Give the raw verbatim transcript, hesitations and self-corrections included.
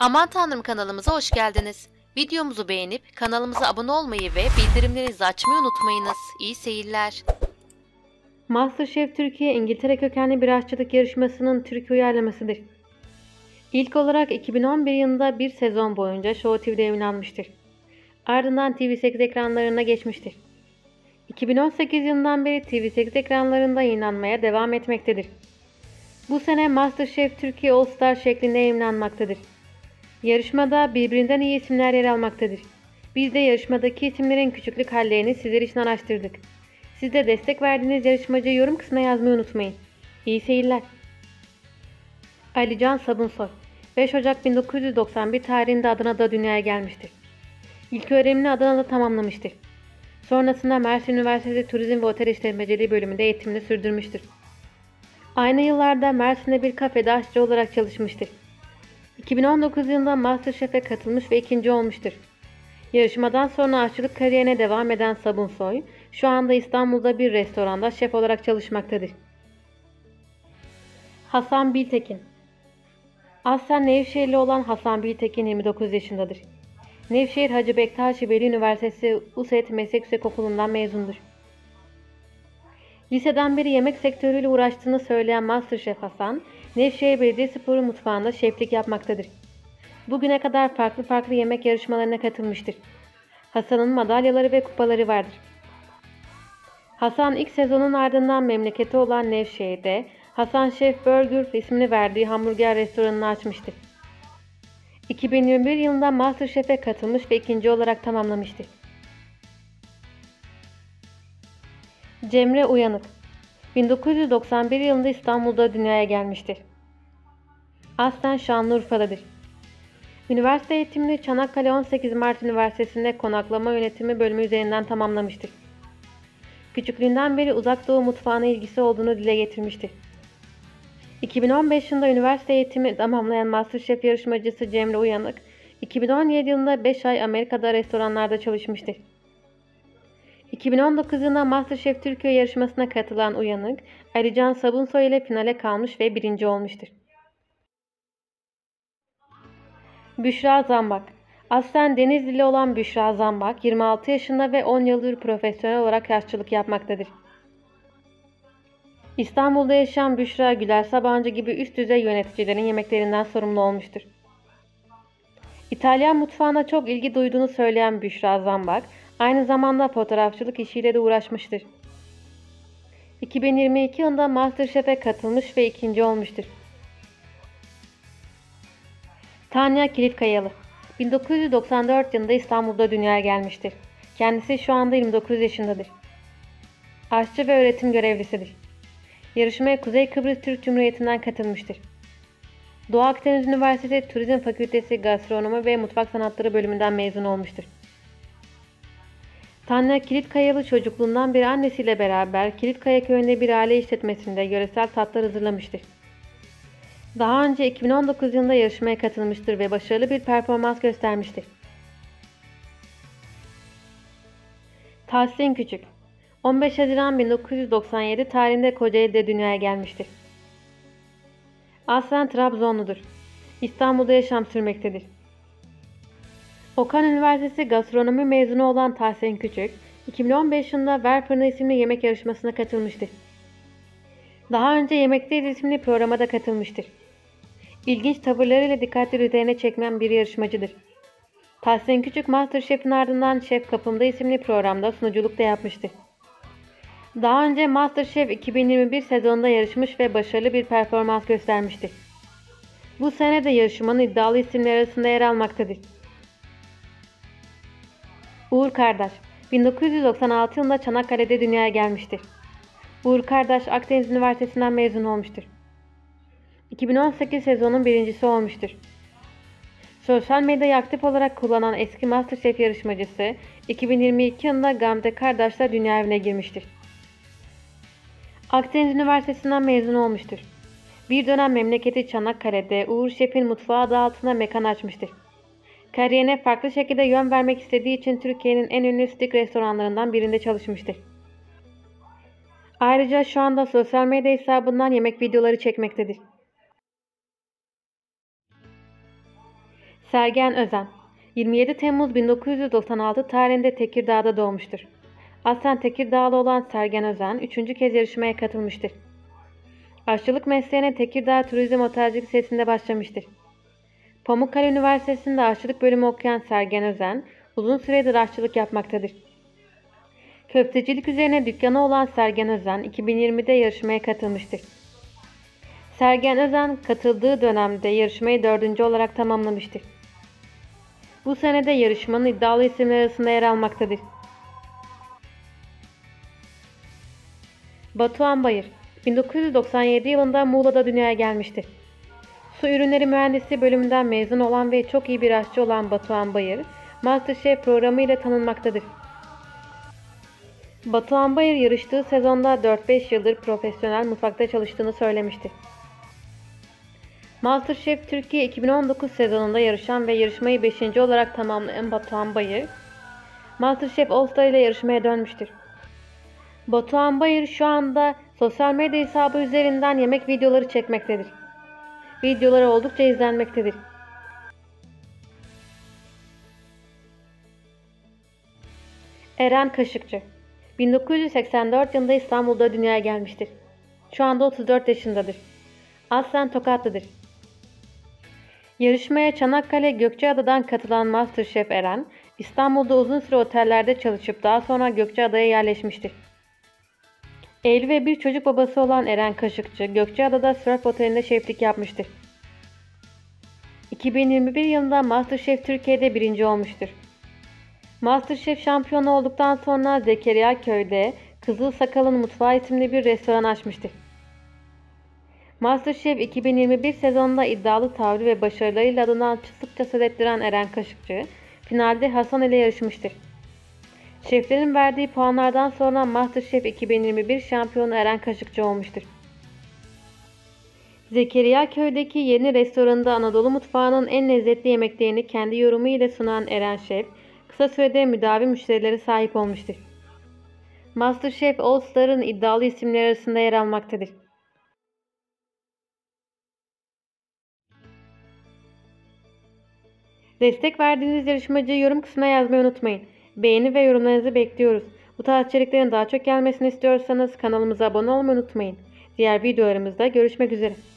Aman Tanrım kanalımıza hoş geldiniz. Videomuzu beğenip kanalımıza abone olmayı ve bildirimlerinizi açmayı unutmayınız. İyi seyirler. MasterChef Türkiye, İngiltere kökenli bir aşçılık yarışmasının Türk uyarlamasıdır. İlk olarak iki bin on bir yılında bir sezon boyunca Show T V'de yayınlanmıştır. Ardından T V sekiz ekranlarına geçmiştir. iki bin on sekiz yılından beri T V sekiz ekranlarında yayınlanmaya devam etmektedir. Bu sene MasterChef Türkiye All Star şeklinde yayınlanmaktadır. Yarışmada birbirinden iyi isimler yer almaktadır. Biz de yarışmadaki isimlerin küçüklük hallerini sizler için araştırdık. Siz de destek verdiğiniz yarışmacıyı yorum kısmına yazmayı unutmayın. İyi seyirler. Alican Sabunsoy beş Ocak bin dokuz yüz doksan bir tarihinde Adana'da dünyaya gelmiştir. İlköğrenimini Adana'da tamamlamıştır. Sonrasında Mersin Üniversitesi Turizm ve Otel İşletmeciliği bölümünde eğitimini sürdürmüştür. Aynı yıllarda Mersin'de bir kafede aşçı olarak çalışmıştır. iki bin on dokuz yılında MasterChef'e katılmış ve ikinci olmuştur. Yarışmadan sonra aşçılık kariyerine devam eden Sabunsoy, şu anda İstanbul'da bir restoranda şef olarak çalışmaktadır. Hasan Biltekin Aslen Nevşehirli olan Hasan Biltekin yirmi dokuz yaşındadır. Nevşehir Hacı Bektaş Veli Üniversitesi USET Meslek Yüksekokulu'ndan mezundur. Liseden beri yemek sektörüyle uğraştığını söyleyen MasterChef Hasan, Nevşehir Belediyesporu mutfağında şeflik yapmaktadır. Bugüne kadar farklı farklı yemek yarışmalarına katılmıştır. Hasan'ın madalyaları ve kupaları vardır. Hasan ilk sezonun ardından memleketi olan Nevşehir'de Hasan Şef Burger ismini verdiği hamburger restoranını açmıştır. iki bin yirmi bir yılında MasterChef'e katılmış ve ikinci olarak tamamlamıştır. Cemre Uyanık bin dokuz yüz doksan bir yılında İstanbul'da dünyaya gelmiştir. Aslen Şanlıurfa'dadır. Üniversite eğitimini Çanakkale on sekiz Mart Üniversitesi'nde konaklama yönetimi bölümü üzerinden tamamlamıştır. Küçüklüğünden beri Uzak Doğu mutfağına ilgisi olduğunu dile getirmiştir. iki bin on beş yılında üniversite eğitimi tamamlayan MasterChef yarışmacısı Cemre Uyanık, iki bin on yedi yılında beş ay Amerika'da restoranlarda çalışmıştır. iki bin on dokuz yılında MasterChef Türkiye yarışmasına katılan Uyanık, Alican Sabunsoy ile finale kalmış ve birinci olmuştur. Büşra Zambak Aslen Denizlili olan Büşra Zambak, yirmi altı yaşında ve on yıldır profesyonel olarak aşçılık yapmaktadır. İstanbul'da yaşayan Büşra, Güler Sabancı gibi üst düzey yöneticilerin yemeklerinden sorumlu olmuştur. İtalyan mutfağına çok ilgi duyduğunu söyleyen Büşra Zambak, aynı zamanda fotoğrafçılık işiyle de uğraşmıştır. iki bin yirmi iki yılında MasterChef'e katılmış ve ikinci olmuştur. Tanya Kilitkayalı bin dokuz yüz doksan dört yılında İstanbul'da dünyaya gelmiştir. Kendisi şu anda yirmi dokuz yaşındadır. Aşçı ve öğretim görevlisidir. Yarışmaya Kuzey Kıbrıs Türk Cumhuriyeti'nden katılmıştır. Doğu Akdeniz Üniversitesi Turizm Fakültesi Gastronomi ve Mutfak Sanatları bölümünden mezun olmuştur. Tanya Kilitkayalı çocukluğundan beri annesiyle beraber Kilitkaya köyünde bir aile işletmesinde yöresel tatlar hazırlamıştır. Daha önce iki bin on dokuz yılında yarışmaya katılmıştır ve başarılı bir performans göstermiştir. Tahsin Küçük on beş Haziran bin dokuz yüz doksan yedi tarihinde Kocaeli'de dünyaya gelmiştir. Aslen Trabzonludur. İstanbul'da yaşam sürmektedir. Okan Üniversitesi Gastronomi mezunu olan Tahsin Küçük, iki bin on beş yılında Ver Fırını isimli yemek yarışmasına katılmıştır. Daha önce Yemekteyiz isimli programa da katılmıştır. İlginç tavırlarıyla dikkatleri üzerine çekmeyen bir yarışmacıdır. Tahsin Küçük, MasterChef'in ardından Şef Kapımda isimli programda sunuculuk da yapmıştır. Daha önce MasterChef iki bin yirmi bir sezonunda yarışmış ve başarılı bir performans göstermiştir. Bu sene de yarışmanın iddialı isimleri arasında yer almaktadır. Uğur Kardaş bin dokuz yüz doksan altı yılında Çanakkale'de dünyaya gelmiştir. Uğur Kardaş, Akdeniz Üniversitesi'nden mezun olmuştur. iki bin on sekiz sezonun birincisi olmuştur. Sosyal medyayı aktif olarak kullanan eski MasterChef yarışmacısı, iki bin yirmi iki yılında Gamze Kardaş'la dünya evine girmiştir. Akdeniz Üniversitesi'nden mezun olmuştur. Bir dönem memleketi Çanakkale'de Uğur Şef'in mutfağı adı altında mekan açmıştır. Kariyerine farklı şekilde yön vermek istediği için Türkiye'nin en ünlü steak restoranlarından birinde çalışmıştır. Ayrıca şu anda sosyal medya hesabından yemek videoları çekmektedir. Sergen Özen, yirmi yedi Temmuz bin dokuz yüz doksan altı tarihinde Tekirdağ'da doğmuştur. Aslen Tekirdağlı olan Sergen Özen, üçüncü kez yarışmaya katılmıştır. Aşçılık mesleğine Tekirdağ Turizm Otelcilik Lisesi'nde başlamıştır. Pamukkale Üniversitesi'nde aşçılık bölümü okuyan Sergen Özen, uzun süredir aşçılık yapmaktadır. Köftecilik üzerine dükkanı olan Sergen Özen, iki bin yirmide yarışmaya katılmıştır. Sergen Özen, katıldığı dönemde yarışmayı dördüncü olarak tamamlamıştır. Bu senede yarışmanın iddialı isimler arasında yer almaktadır. Batuhan Bayır, bin dokuz yüz doksan yedi yılında Muğla'da dünyaya gelmiştir. Su ürünleri mühendisliği bölümünden mezun olan ve çok iyi bir aşçı olan Batuhan Bayır, MasterChef programı ile tanınmaktadır. Batuhan Bayır yarıştığı sezonda dört beş yıldır profesyonel mutfakta çalıştığını söylemiştir. MasterChef Türkiye iki bin on dokuz sezonunda yarışan ve yarışmayı beşinci olarak tamamlayan Batuhan Bayır, MasterChef All Star ile yarışmaya dönmüştür. Batuhan Bayır şu anda sosyal medya hesabı üzerinden yemek videoları çekmektedir. Videoları oldukça izlenmektedir. Eren Kaşıkçı, bin dokuz yüz seksen dört yılında İstanbul'da dünyaya gelmiştir. Şu anda otuz dört yaşındadır. Aslen Tokatlıdır. Yarışmaya Çanakkale Gökçeada'dan katılan MasterChef Eren, İstanbul'da uzun süre otellerde çalışıp daha sonra Gökçeada'ya yerleşmiştir. Evli ve bir çocuk babası olan Eren Kaşıkçı, Gökçeada'da Surf Oteli'nde şeflik yapmıştır. iki bin yirmi bir yılında MasterChef Türkiye'de birinci olmuştur. MasterChef şampiyonu olduktan sonra Zekeriya Köy'de Kızıl Sakal'ın Mutfağı isimli bir restoran açmıştır. MasterChef iki bin yirmi bir sezonunda iddialı tavrı ve başarılarıyla adından sıkça söz ettiren Eren Kaşıkçı, finalde Hasan ile yarışmıştır. Şeflerin verdiği puanlardan sonra MasterChef iki bin yirmi bir şampiyonu Eren Kaşıkçı olmuştur. Zekeriya Köy'deki yeni restoranında Anadolu mutfağının en lezzetli yemeklerini kendi yorumu ile sunan Eren Şef, kısa sürede müdavim müşterilere sahip olmuştur. MasterChef All Star'ın iddialı isimleri arasında yer almaktadır. Destek verdiğiniz yarışmacıyı yorum kısmına yazmayı unutmayın. Beğeni ve yorumlarınızı bekliyoruz. Bu tarz içeriklerin daha çok gelmesini istiyorsanız kanalımıza abone olmayı unutmayın. Diğer videolarımızda görüşmek üzere.